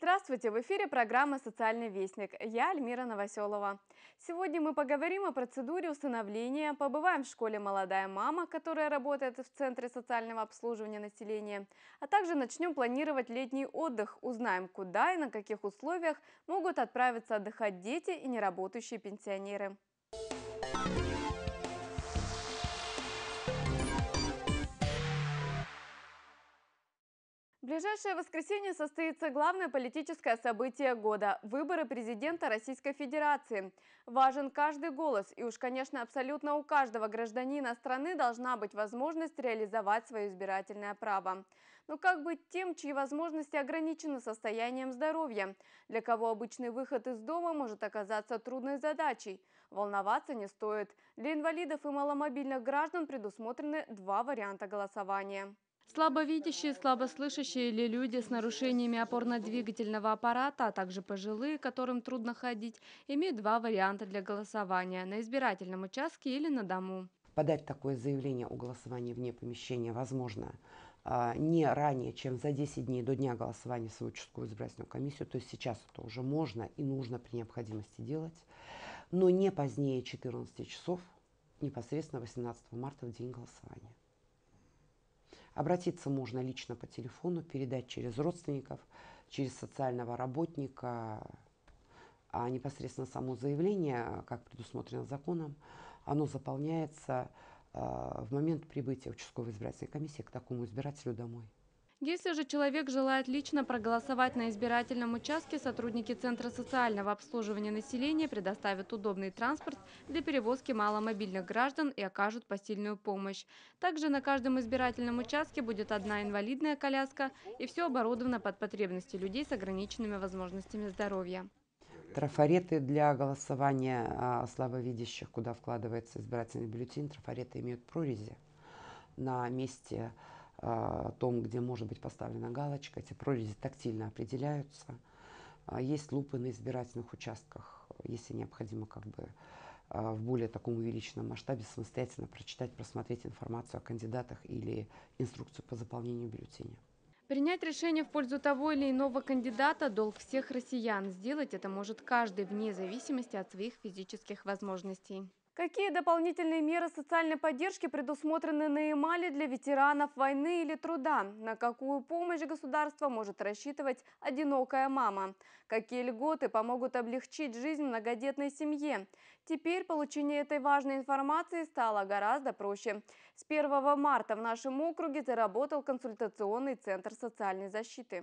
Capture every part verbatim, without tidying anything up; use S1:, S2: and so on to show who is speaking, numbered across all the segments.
S1: Здравствуйте! В эфире программа «Социальный вестник». Я Альмира Новоселова. Сегодня мы поговорим о процедуре усыновления, побываем в школе «Молодая мама», которая работает в Центре социального обслуживания населения, а также начнем планировать летний отдых, узнаем, куда и на каких условиях могут отправиться отдыхать дети и неработающие пенсионеры. В ближайшее воскресенье состоится главное политическое событие года – выборы президента Российской Федерации. Важен каждый голос, и уж, конечно, абсолютно у каждого гражданина страны должна быть возможность реализовать свое избирательное право. Но как быть тем, чьи возможности ограничены состоянием здоровья? Для кого обычный выход из дома может оказаться трудной задачей? Волноваться не стоит. Для инвалидов и маломобильных граждан предусмотрены два варианта голосования.
S2: Слабовидящие, слабослышащие или люди с нарушениями опорно-двигательного аппарата, а также пожилые, которым трудно ходить, имеют два варианта для голосования – на избирательном участке или на дому.
S3: Подать такое заявление о голосовании вне помещения возможно а, не ранее, чем за десять дней до дня голосования в свою участковую избирательную комиссию. То есть сейчас это уже можно и нужно при необходимости делать, но не позднее четырнадцати часов непосредственно восемнадцатого марта в день голосования. Обратиться можно лично по телефону, передать через родственников, через социального работника, а непосредственно само заявление, как предусмотрено законом, оно заполняется э, в момент прибытия участковой избирательной комиссии к такому избирателю домой.
S2: Если же человек желает лично проголосовать на избирательном участке, сотрудники Центра социального обслуживания населения предоставят удобный транспорт для перевозки маломобильных граждан и окажут посильную помощь. Также на каждом избирательном участке будет одна инвалидная коляска, и все оборудовано под потребности людей с ограниченными возможностями здоровья.
S3: Трафареты для голосования а, слабовидящих, куда вкладывается избирательный бюллетень, трафареты имеют прорези на месте а, том, где может быть поставлена галочка. Эти прорези тактильно определяются. А, есть лупы на избирательных участках, если необходимо как бы а, в более таком увеличенном масштабе самостоятельно прочитать, просмотреть информацию о кандидатах или инструкцию по заполнению бюллетеня.
S2: Принять решение в пользу того или иного кандидата – долг всех россиян. Сделать это может каждый, вне зависимости от своих физических возможностей.
S1: Какие дополнительные меры социальной поддержки предусмотрены на Ямале для ветеранов войны или труда? На какую помощь государство может рассчитывать одинокая мама? Какие льготы помогут облегчить жизнь многодетной семье? Теперь получение этой важной информации стало гораздо проще. С первого марта в нашем округе заработал консультационный центр социальной защиты.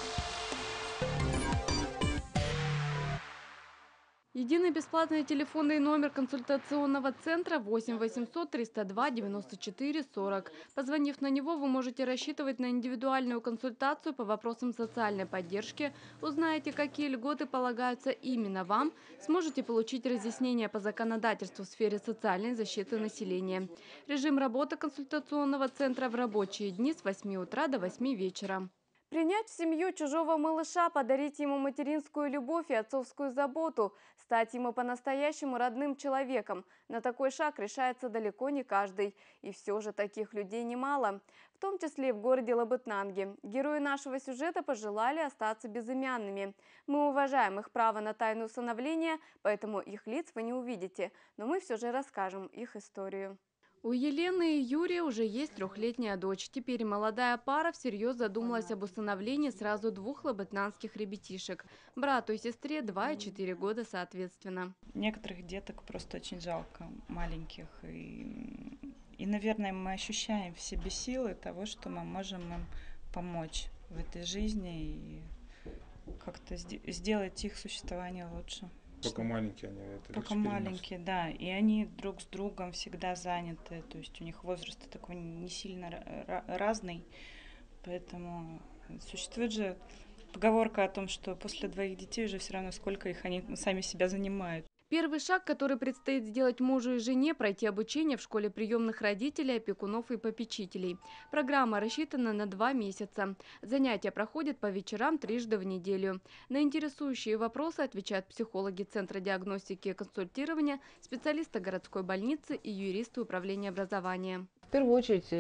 S2: Единый бесплатный телефонный номер консультационного центра восемь восемьсот триста два девяносто четыре сорок. Позвонив на него, вы можете рассчитывать на индивидуальную консультацию по вопросам социальной поддержки, узнаете, какие льготы полагаются именно вам, сможете получить разъяснения по законодательству в сфере социальной защиты населения. Режим работы консультационного центра в рабочие дни с восьми утра до восьми вечера.
S1: Принять в семью чужого малыша, подарить ему материнскую любовь и отцовскую заботу, стать ему по-настоящему родным человеком. На такой шаг решается далеко не каждый. И все же таких людей немало, в том числе и в городе Лабытнанги. Герои нашего сюжета пожелали остаться безымянными. Мы уважаем их право на тайну усыновления, поэтому их лиц вы не увидите. Но мы все же расскажем их историю.
S2: У Елены и Юрия уже есть трехлетняя дочь. Теперь молодая пара всерьез задумалась об усыновлении сразу двух лабытнанских ребятишек. Брату и сестре два и четыре года соответственно.
S4: Некоторых деток просто очень жалко, маленьких. И, и, наверное, мы ощущаем в себе силы того, что мы можем им помочь в этой жизни и как-то сделать их существование лучше.
S5: Пока маленькие они это
S4: Пока маленькие, да. И они друг с другом всегда заняты. То есть у них возраст такой не сильно разный. Поэтому существует же поговорка о том, что после двоих детей уже все равно сколько их они сами себя занимают.
S2: Первый шаг, который предстоит сделать мужу и жене – пройти обучение в школе приемных родителей, опекунов и попечителей. Программа рассчитана на два месяца. Занятия проходят по вечерам трижды в неделю. На интересующие вопросы отвечают психологи Центра диагностики и консультирования, специалисты городской больницы и юристы управления образования.
S6: В первую очередь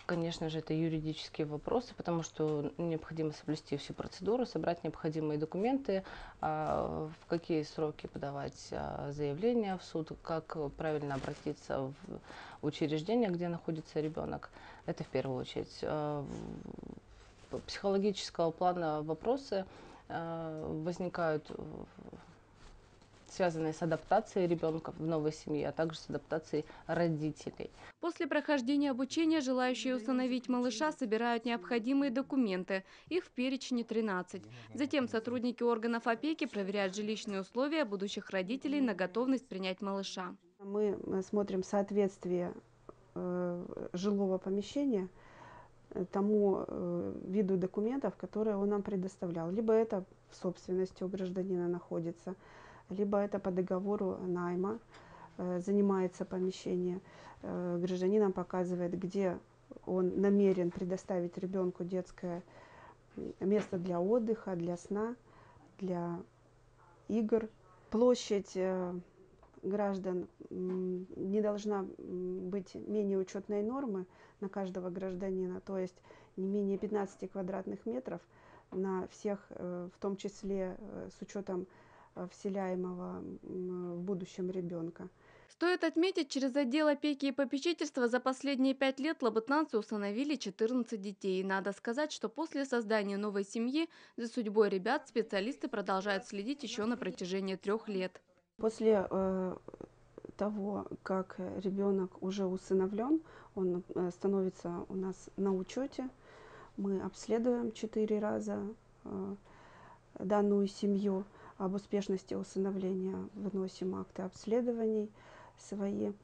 S6: Конечно же, это юридические вопросы, потому что необходимо соблюсти всю процедуру, собрать необходимые документы, а, в какие сроки подавать а, заявление в суд, как правильно обратиться в учреждение, где находится ребенок. Это в первую очередь. А, в- Психологического плана вопросы а, возникают, в- связанные с адаптацией ребенка в новой семье, а также с адаптацией родителей.
S2: После прохождения обучения желающие усыновить малыша собирают необходимые документы. Их в перечне тринадцать. Затем сотрудники органов опеки проверяют жилищные условия будущих родителей на готовность принять малыша.
S7: Мы э, смотрим соответствие э, жилого помещения э, тому э, виду документов, которые он нам предоставлял. Либо это в собственности у гражданина находится, либо это по договору найма э, занимается помещение. Э, гражданин нам показывает, где он намерен предоставить ребенку детское место для отдыха, для сна, для игр. Площадь э, граждан м, не должна м, быть менее учетной нормы на каждого гражданина, то есть не менее пятнадцати квадратных метров на всех, э, в том числе э, с учетом э, вселяемого м, в будущем ребенка.
S2: Стоит отметить, через отдел опеки и попечительства за последние пять лет лабытнанцы усыновили четырнадцать детей. И надо сказать, что после создания новой семьи за судьбой ребят специалисты продолжают следить еще на протяжении трех лет.
S7: После э, того, как ребенок уже усыновлен, он э, становится у нас на учете. Мы обследуем четыре раза э, данную семью. Об успешности усыновления выносим акты обследований свои.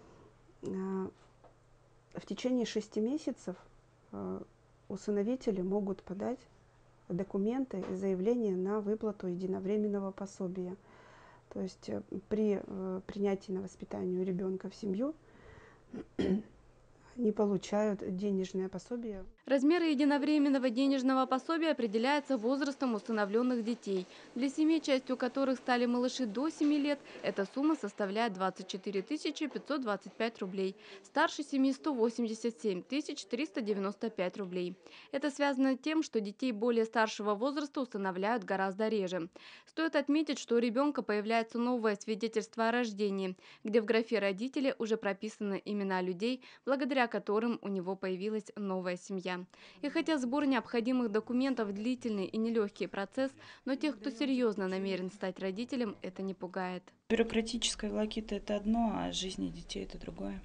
S7: Э, в течение шести месяцев э, усыновители могут подать документы и заявления на выплату единовременного пособия. То есть э, при э, принятии на воспитание ребенка в семью они получают денежное пособие.
S2: Размеры единовременного денежного пособия определяются возрастом усыновленных детей. Для семей, частью которых стали малыши до семи лет, эта сумма составляет двадцать четыре тысячи пятьсот двадцать пять рублей. Старше семи – сто восемьдесят семь тысяч триста девяносто пять рублей. Это связано с тем, что детей более старшего возраста усыновляют гораздо реже. Стоит отметить, что у ребенка появляется новое свидетельство о рождении, где в графе «Родители» уже прописаны имена людей, благодаря которым у него появилась новая семья. И хотя сбор необходимых документов – длительный и нелегкий процесс, но тех, кто серьезно намерен стать родителем, это не пугает.
S4: Бюрократическая волокита – это одно, а жизни детей – это другое.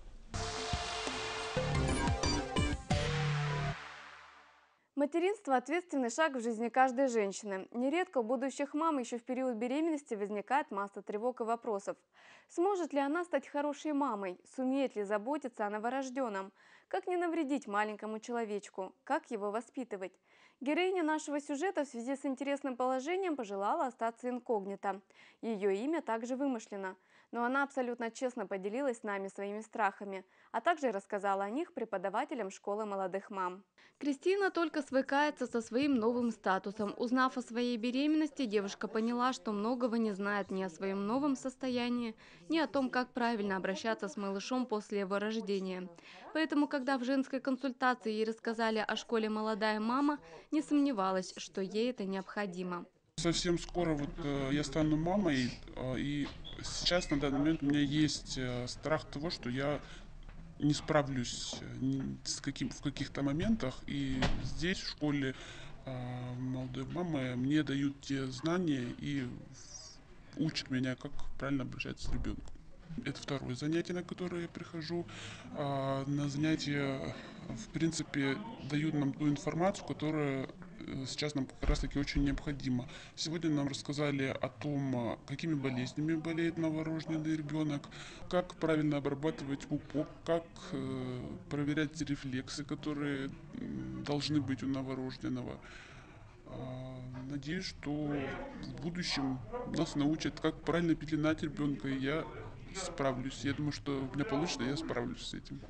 S1: Материнство – ответственный шаг в жизни каждой женщины. Нередко у будущих мам еще в период беременности возникает масса тревог и вопросов. Сможет ли она стать хорошей мамой? Сумеет ли заботиться о новорожденном? Как не навредить маленькому человечку? Как его воспитывать? Героиня нашего сюжета в связи с интересным положением пожелала остаться инкогнито. Ее имя также вымышлено. Но она абсолютно честно поделилась с нами своими страхами, а также рассказала о них преподавателям школы молодых мам.
S2: Кристина только свыкается со своим новым статусом. Узнав о своей беременности, девушка поняла, что многого не знает ни о своем новом состоянии, ни о том, как правильно обращаться с малышом после его рождения. Поэтому, когда в женской консультации ей рассказали о школе «Молодая мама», не сомневалась, что ей это необходимо.
S5: Совсем скоро вот э, я стану мамой, э, и сейчас на данный момент у меня есть э, страх того, что я не справлюсь э, ни с каким, в каких-то моментах, и здесь в школе э, молодой мамы мне дают те знания и учат меня, как правильно обращаться с ребенком. Это второе занятие, на которое я прихожу. А, на занятия, в принципе, дают нам ту информацию, которая сейчас нам как раз таки очень необходима. Сегодня нам рассказали о том, какими болезнями болеет новорожденный ребенок, как правильно обрабатывать пупок, как э, проверять рефлексы, которые должны быть у новорожденного. Надеюсь, что в будущем нас научат, как правильно пеленать ребенка, и я справлюсь. Я думаю, что у меня получится, я справлюсь с этим.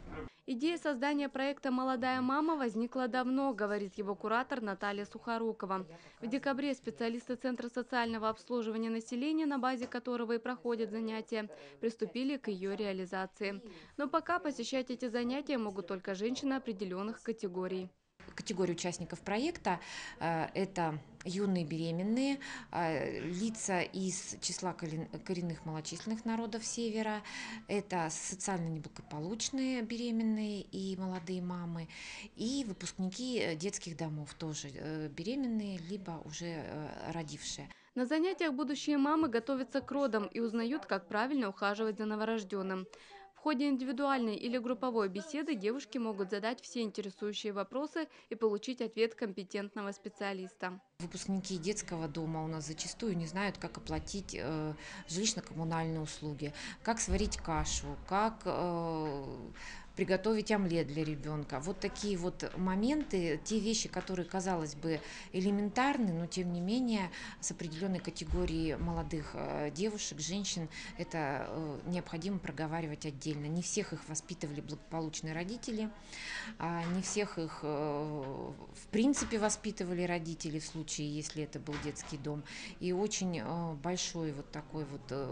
S2: Идея создания проекта «Молодая мама» возникла давно, говорит его куратор Наталья Сухорукова. В декабре специалисты Центра социального обслуживания населения, на базе которого и проходят занятия, приступили к ее реализации. Но пока посещать эти занятия могут только женщины определенных категорий.
S8: Категория участников проекта э, – это юные беременные, э, лица из числа коренных малочисленных народов Севера, это социально неблагополучные беременные и молодые мамы, и выпускники детских домов, тоже э, беременные, либо уже э, родившие.
S2: На занятиях будущие мамы готовятся к родам и узнают, как правильно ухаживать за новорожденным. В ходе индивидуальной или групповой беседы девушки могут задать все интересующие вопросы и получить ответ компетентного специалиста.
S8: Выпускники детского дома у нас зачастую не знают, как оплатить э, жилищно-коммунальные услуги, как сварить кашу, как э, приготовить омлет для ребенка. Вот такие вот моменты, те вещи, которые, казалось бы, элементарны, но тем не менее с определенной категорией молодых э, девушек, женщин, это э, необходимо проговаривать отдельно. Не всех их воспитывали благополучные родители, э, не всех их э, в принципе воспитывали родители в случае, если это был детский дом. И очень э, большой вот такой вот э,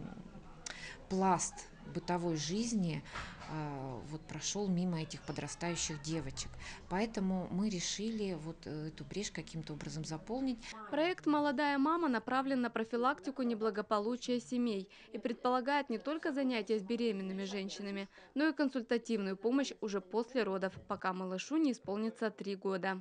S8: пласт бытовой жизни э, вот прошел мимо этих подрастающих девочек. Поэтому мы решили вот эту брешь каким-то образом заполнить.
S2: Проект «Молодая мама» направлен на профилактику неблагополучия семей и предполагает не только занятия с беременными женщинами, но и консультативную помощь уже после родов, пока малышу не исполнится три года.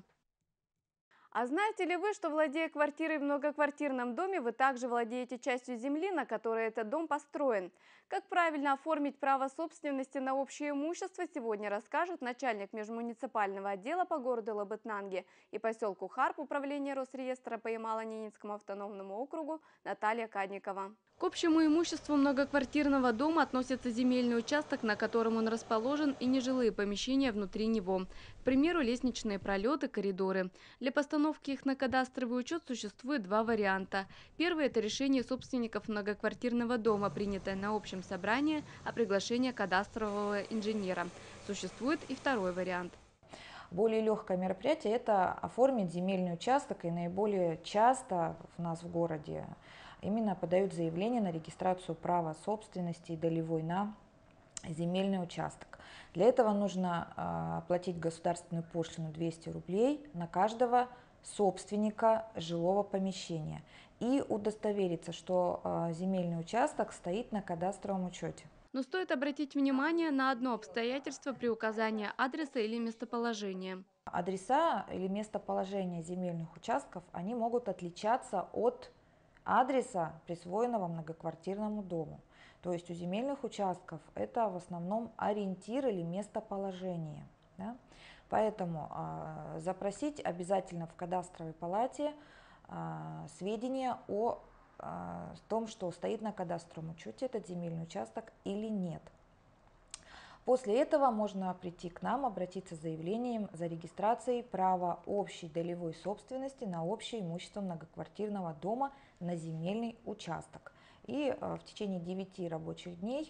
S1: А знаете ли вы, что, владея квартирой в многоквартирном доме, вы также владеете частью земли, на которой этот дом построен? Как правильно оформить право собственности на общее имущество, сегодня расскажет начальник межмуниципального отдела по городу Лабытнанги и поселку Харп управления Росреестра по Ямало-Ненецкому автономному округу Наталья Кадникова.
S2: К общему имуществу многоквартирного дома относится земельный участок, на котором он расположен, и нежилые помещения внутри него. К примеру, лестничные пролеты, коридоры. Для постановки их на кадастровый учет существует два варианта. Первый – это решение собственников многоквартирного дома, принятое на общем собрании, о приглашении кадастрового инженера. Существует и второй вариант.
S9: Более легкое мероприятие – это оформить земельный участок, и наиболее часто у нас в городе именно подают заявление на регистрацию права собственности и долевой на земельный участок. Для этого нужно оплатить государственную пошлину двести рублей на каждого собственника жилого помещения и удостовериться, что земельный участок стоит на кадастровом учете.
S2: Но стоит обратить внимание на одно обстоятельство при указании адреса или местоположения.
S9: Адреса или местоположение земельных участков, они могут отличаться от адреса, присвоенного многоквартирному дому. То есть у земельных участков это в основном ориентир или местоположение. Да? Поэтому э, запросить обязательно в кадастровой палате э, сведения о э, том, что стоит на кадастровом учете этот земельный участок или нет. После этого можно прийти к нам, обратиться с заявлением за регистрацией права общей долевой собственности на общее имущество многоквартирного дома на земельный участок. И в течение девяти рабочих дней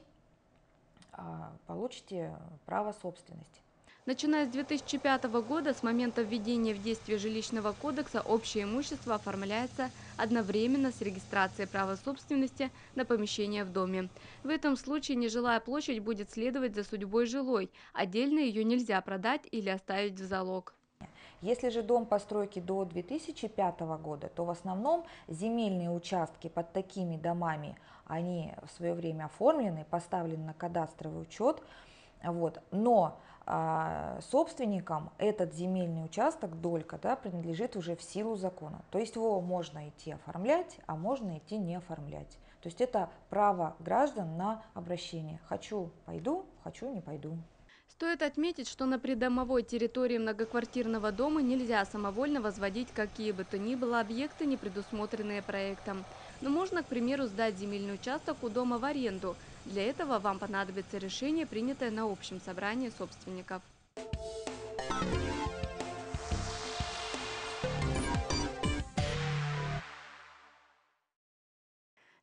S9: получите право собственности.
S2: Начиная с две тысячи пятого года, с момента введения в действие жилищного кодекса, общее имущество оформляется одновременно с регистрацией права собственности на помещение в доме. В этом случае нежилая площадь будет следовать за судьбой жилой, отдельно ее нельзя продать или оставить в залог.
S9: Если же дом постройки до две тысячи пятого года, то в основном земельные участки под такими домами, они в свое время оформлены, поставлены на кадастровый учет, вот, но а, собственникам этот земельный участок, долька, да, принадлежит уже в силу закона. То есть его можно идти оформлять, а можно идти не оформлять. То есть это право граждан на обращение. Хочу – пойду, хочу – не пойду.
S2: Стоит отметить, что на придомовой территории многоквартирного дома нельзя самовольно возводить какие бы то ни было объекты, не предусмотренные проектом. Но можно, к примеру, сдать земельный участок у дома в аренду. Для этого вам понадобится решение, принятое на общем собрании собственников.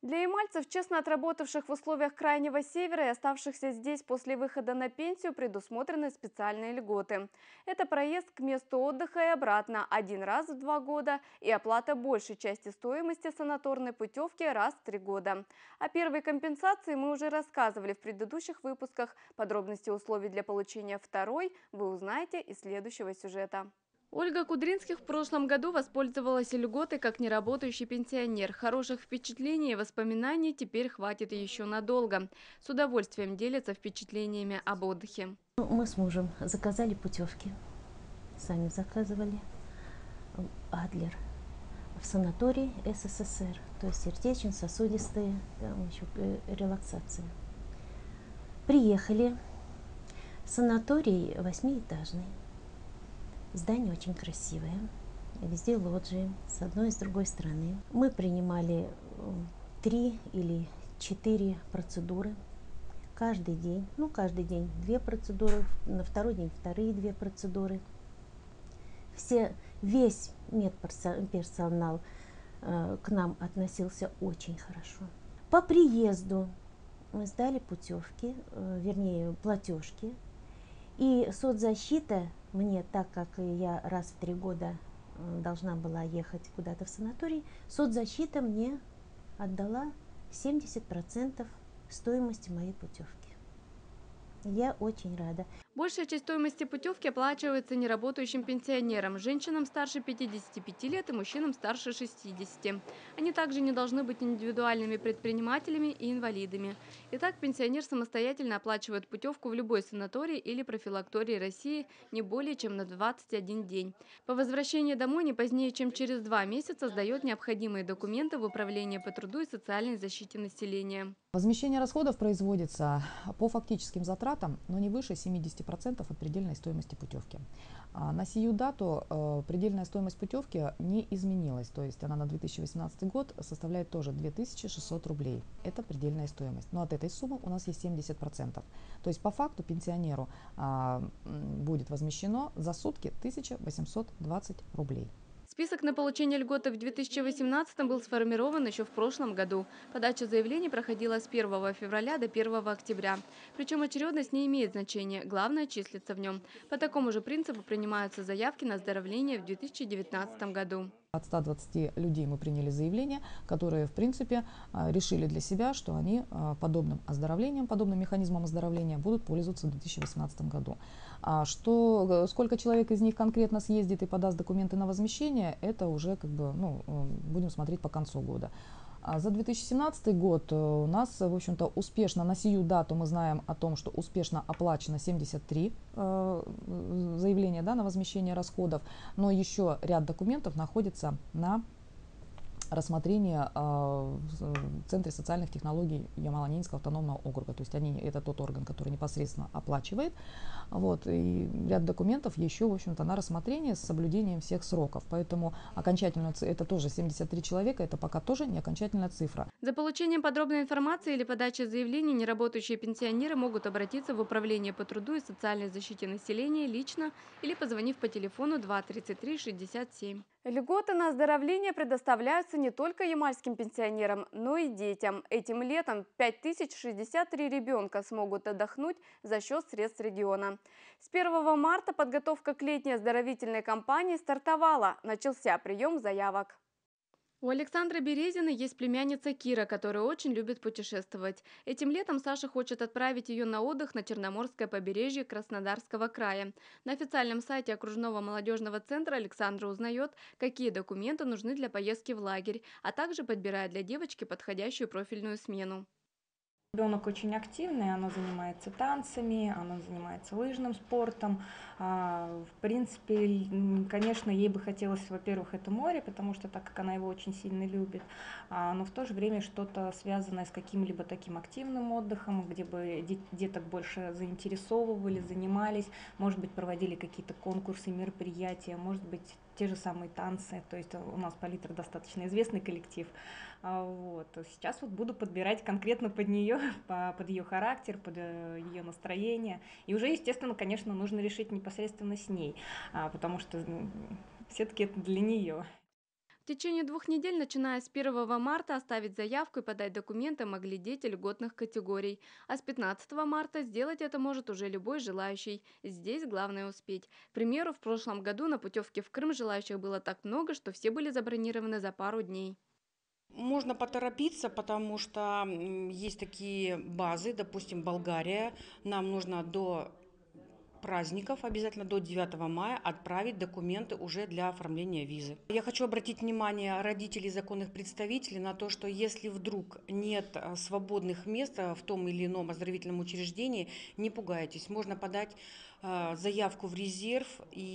S1: Для ямальцев, честно отработавших в условиях Крайнего Севера и оставшихся здесь после выхода на пенсию, предусмотрены специальные льготы. Это проезд к месту отдыха и обратно один раз в два года и оплата большей части стоимости санаторной путевки раз в три года. О первой компенсации мы уже рассказывали в предыдущих выпусках. Подробности условий для получения второй вы узнаете из следующего сюжета.
S2: Ольга Кудринских в прошлом году воспользовалась льготой как неработающий пенсионер. Хороших впечатлений и воспоминаний теперь хватит еще надолго. С удовольствием делится впечатлениями об отдыхе.
S10: Мы с мужем заказали путевки, сами заказывали, Адлер, в санаторий СССР, то есть сердечно-сосудистые, там еще релаксация. Приехали, санаторий восьмиэтажный. Здание очень красивое, везде лоджии, с одной и с другой стороны. Мы принимали три или четыре процедуры каждый день. Ну, каждый день две процедуры, на второй день вторые две процедуры. Все, весь медперсонал э, к нам относился очень хорошо. По приезду мы сдали путевки, э, вернее, платежки. И соцзащита мне, так как я раз в три года должна была ехать куда-то в санаторий, соцзащита мне отдала семьдесят процентов стоимости моей путевки. Я очень рада.
S2: Большая часть стоимости путевки оплачивается неработающим пенсионерам, женщинам старше пятидесяти пяти лет и мужчинам старше шестидесяти. Они также не должны быть индивидуальными предпринимателями и инвалидами. Итак, пенсионер самостоятельно оплачивает путевку в любой санаторий или профилактории России не более чем на двадцать один день. По возвращении домой не позднее, чем через два месяца сдает необходимые документы в Управление по труду и социальной защите населения.
S11: Возмещение расходов производится по фактическим затратам, но не выше семидесяти процентов от предельной стоимости путевки. На сию дату э, предельная стоимость путевки не изменилась, то есть она на две тысячи восемнадцатый год составляет тоже две тысячи шестьсот рублей. Это предельная стоимость. Но от этой суммы у нас есть семьдесят процентов. То есть по факту пенсионеру э, будет возмещено за сутки тысяча восемьсот двадцать рублей.
S2: Список на получение льготы в две тысячи восемнадцатом был сформирован еще в прошлом году. Подача заявлений проходила с первого февраля до первого октября. Причем очередность не имеет значения, главное числится в нем. По такому же принципу принимаются заявки на оздоровление в две тысячи девятнадцатом году.
S11: От ста двадцати людей мы приняли заявления, которые, в принципе, решили для себя, что они подобным оздоровлением, подобным механизмом оздоровления будут пользоваться в две тысячи восемнадцатом году. А что, сколько человек из них конкретно съездит и подаст документы на возмещение, это уже как бы, ну, будем смотреть по концу года. А за две тысячи семнадцатый год у нас, в общем-то, успешно, на сию дату мы знаем о том, что успешно оплачено семьдесят три э, заявления, да, на возмещение расходов, но еще ряд документов находится на рассмотрение э, в Центре социальных технологий Ямало-Ненецкого автономного округа. То есть они, это тот орган, который непосредственно оплачивает. Вот, и ряд документов еще, в общем-то, на рассмотрение с соблюдением всех сроков. Поэтому окончательно это тоже семьдесят три человека, это пока тоже не окончательная цифра.
S2: За получением подробной информации или подачей заявлений неработающие пенсионеры могут обратиться в Управление по труду и социальной защите населения лично или позвонив по телефону два тридцать три шестьдесят семь.
S1: Льготы на оздоровление предоставляются не только ямальским пенсионерам, но и детям. Этим летом пять тысяч шестьдесят три ребенка смогут отдохнуть за счет средств региона. С первого марта подготовка к летней оздоровительной кампании стартовала. Начался прием заявок.
S2: У Александры Березиной есть племянница Кира, которая очень любит путешествовать. Этим летом Саша хочет отправить ее на отдых на Черноморское побережье Краснодарского края. На официальном сайте окружного молодежного центра Александра узнает, какие документы нужны для поездки в лагерь, а также подбирает для девочки подходящую профильную смену.
S9: Ребенок очень активный, она занимается танцами, она занимается лыжным спортом. В принципе, конечно, ей бы хотелось, во-первых, это море, потому что так как она его очень сильно любит, но в то же время что-то связанное с каким-либо таким активным отдыхом, где бы деток больше заинтересовывали, занимались, может быть, проводили какие-то конкурсы, мероприятия, может быть, те же самые танцы, то есть у нас Палитра достаточно известный коллектив. Вот. Сейчас вот буду подбирать конкретно под нее, под ее характер, под ее настроение. И уже, естественно, конечно, нужно решить непосредственно с ней, потому что все-таки это для нее.
S2: В течение двух недель, начиная с первого марта, оставить заявку и подать документы могли дети льготных категорий. А с пятнадцатого марта сделать это может уже любой желающий. Здесь главное успеть. К примеру, в прошлом году на путевке в Крым желающих было так много, что все были забронированы за пару дней.
S12: Можно поторопиться, потому что есть такие базы, допустим, Болгария. Нам нужно до праздников, обязательно до девятого мая, отправить документы уже для оформления визы. Я хочу обратить внимание родителей, законных представителей на то, что если вдруг нет свободных мест в том или ином оздоровительном учреждении, не пугайтесь. Можно подать заявку в резерв,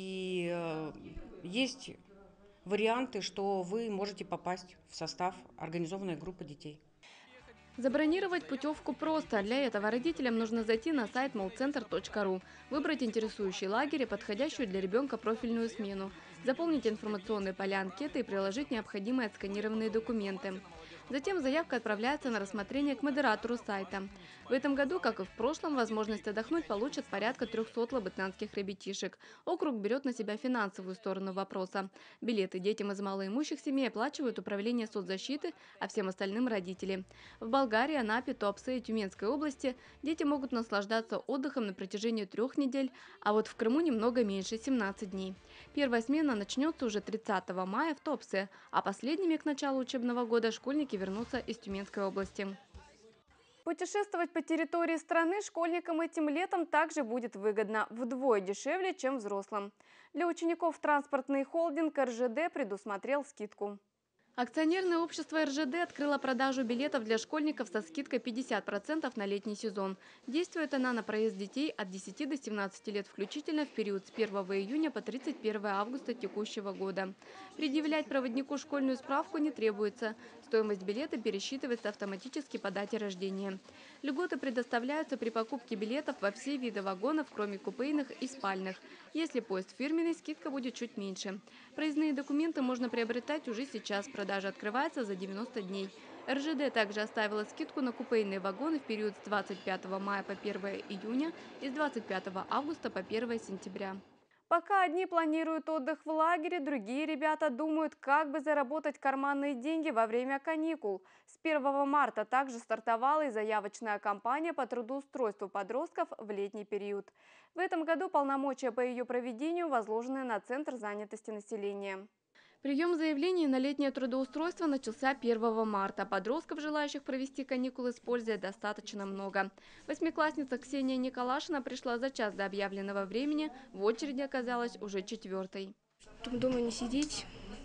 S12: и есть варианты, что вы можете попасть в состав организованной группы детей.
S2: Забронировать путевку просто. Для этого родителям нужно зайти на сайт молцентр точка ру, выбрать интересующий лагерь и подходящую для ребенка профильную смену, заполнить информационные поля анкеты и приложить необходимые отсканированные документы. Затем заявка отправляется на рассмотрение к модератору сайта. В этом году, как и в прошлом, возможность отдохнуть получат порядка трёхсот лабытнанских ребятишек. Округ берет на себя финансовую сторону вопроса. Билеты детям из малоимущих семей оплачивают Управление соцзащиты, а всем остальным – родители. В Болгарии, Анапе, Туапсе и Тюменской области дети могут наслаждаться отдыхом на протяжении трех недель, а вот в Крыму немного меньше – семнадцать дней. Первая смена начнется уже тридцатого мая в Туапсе, а последними к началу учебного года школьники вернутся из Тюменской области.
S1: Путешествовать по территории страны школьникам этим летом также будет выгодно, вдвое дешевле, чем взрослым. Для учеников транспортный холдинг эр жэ дэ предусмотрел скидку.
S2: Акционерное общество эр жэ дэ открыло продажу билетов для школьников со скидкой пятьдесят процентов на летний сезон. Действует она на проезд детей от десяти до семнадцати лет включительно в период с первого июня по тридцать первое августа текущего года. Предъявлять проводнику школьную справку не требуется. Стоимость билета пересчитывается автоматически по дате рождения. Льготы предоставляются при покупке билетов во все виды вагонов, кроме купейных и спальных. Если поезд фирменный, скидка будет чуть меньше. Проездные документы можно приобретать уже сейчас. Продажа открывается за девяносто дней. эр жэ дэ также оставила скидку на купейные вагоны в период с двадцать пятого мая по первое июня и с двадцать пятого августа по первое сентября.
S1: Пока одни планируют отдых в лагере, другие ребята думают, как бы заработать карманные деньги во время каникул. С первого марта также стартовала и заявочная кампания по трудоустройству подростков в летний период. В этом году полномочия по ее проведению возложены на Центр занятости населения.
S2: Прием заявлений на летнее трудоустройство начался первого марта. Подростков, желающих провести каникулы с пользой, достаточно много. Восьмиклассница Ксения Николашина пришла за час до объявленного времени, в очереди оказалась уже четвертой.
S13: Чтобы дома не сидеть,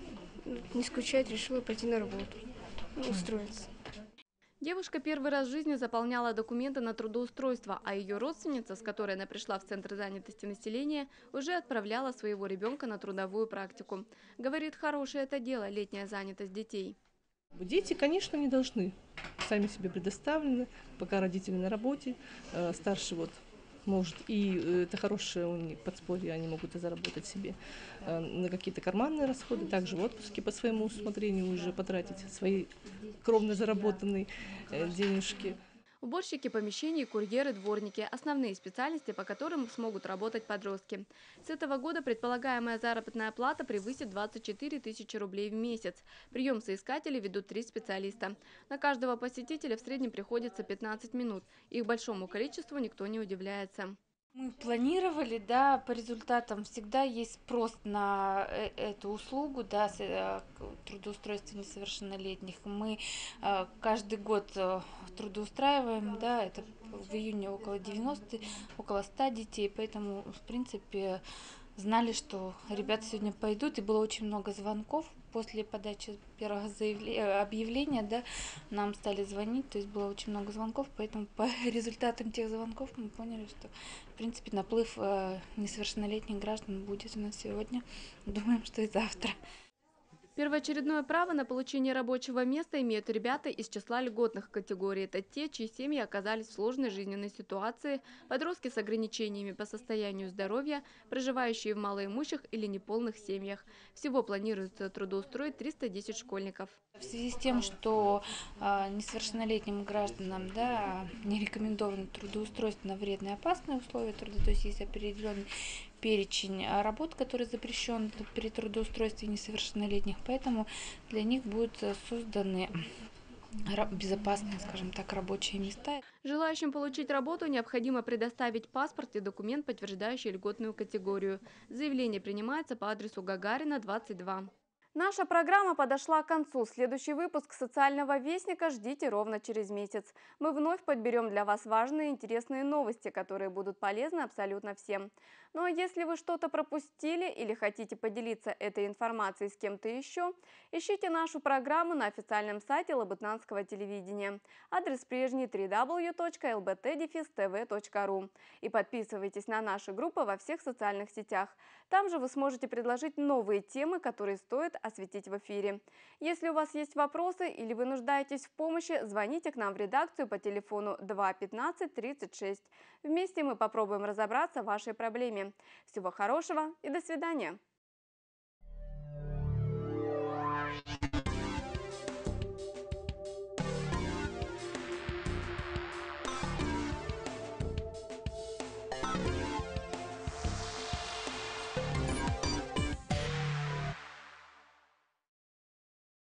S13: не скучать, решила пойти на работу, устроиться.
S2: Девушка первый раз в жизни заполняла документы на трудоустройство, а ее родственница, с которой она пришла в Центр занятости населения, уже отправляла своего ребенка на трудовую практику. Говорит, хорошее это дело – летняя занятость детей.
S14: Дети, конечно, не должны. Сами себе предоставлены, пока родители на работе, старший вот может, и это хорошее у них подспорье, они могут и заработать себе на какие-то карманные расходы, также в отпуске по своему усмотрению уже потратить свои кровно заработанные денежки.
S2: Уборщики помещений, курьеры, дворники – основные специальности, по которым смогут работать подростки. С этого года предполагаемая заработная плата превысит двадцать четыре тысячи рублей в месяц. Прием соискателей ведут три специалиста. На каждого посетителя в среднем приходится пятнадцать минут. Их большому количеству никто не удивляется.
S15: Мы планировали, да, по результатам всегда есть спрос на эту услугу, да, трудоустройства несовершеннолетних. Мы каждый год трудоустраиваем, да, это в июне около девяноста, около ста детей, поэтому, в принципе, знали, что ребята сегодня пойдут, и было очень много звонков. После подачи первого заявления, объявления, да, нам стали звонить, то есть было очень много звонков, поэтому по результатам тех звонков мы поняли, что, в принципе, наплыв э, несовершеннолетних граждан будет у нас сегодня. Думаем, что и завтра.
S2: Первоочередное право на получение рабочего места имеют ребята из числа льготных категорий. Это те, чьи семьи оказались в сложной жизненной ситуации, подростки с ограничениями по состоянию здоровья, проживающие в малоимущих или неполных семьях. Всего планируется трудоустроить триста десять школьников.
S15: В связи с тем, что э, несовершеннолетним гражданам, да, не рекомендовано трудоустройство на вредные и опасные условия труда, то есть есть определенный перечень работ, который запрещен при трудоустройстве несовершеннолетних, поэтому для них будут созданы безопасные, скажем так, рабочие места.
S2: Желающим получить работу необходимо предоставить паспорт и документ, подтверждающий льготную категорию. Заявление принимается по адресу Гагарина, двадцать два.
S1: Наша программа подошла к концу. Следующий выпуск «Социального вестника» ждите ровно через месяц. Мы вновь подберем для вас важные и интересные новости, которые будут полезны абсолютно всем. Ну а если вы что-то пропустили или хотите поделиться этой информацией с кем-то еще, ищите нашу программу на официальном сайте Лабытнанского телевидения. Адрес прежний дабл ю дабл ю дабл ю точка эл бэ тэ дефис тэ вэ точка ру. И подписывайтесь на наши группы во всех социальных сетях. Там же вы сможете предложить новые темы, которые стоит осветить в эфире. Если у вас есть вопросы или вы нуждаетесь в помощи, звоните к нам в редакцию по телефону два пятнадцать тридцать шесть. Вместе мы попробуем разобраться в вашей проблеме. Всего хорошего и до свидания!